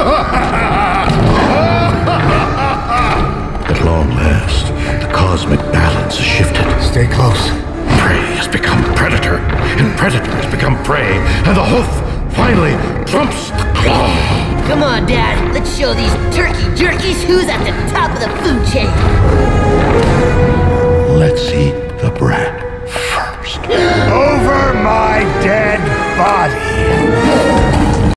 At long last, the cosmic balance has shifted. Stay close. Prey has become predator, and predator has become prey, and the hoof finally trumps the claw. Come on, Dad. Let's show these turkey jerkies who's at the top of the food chain.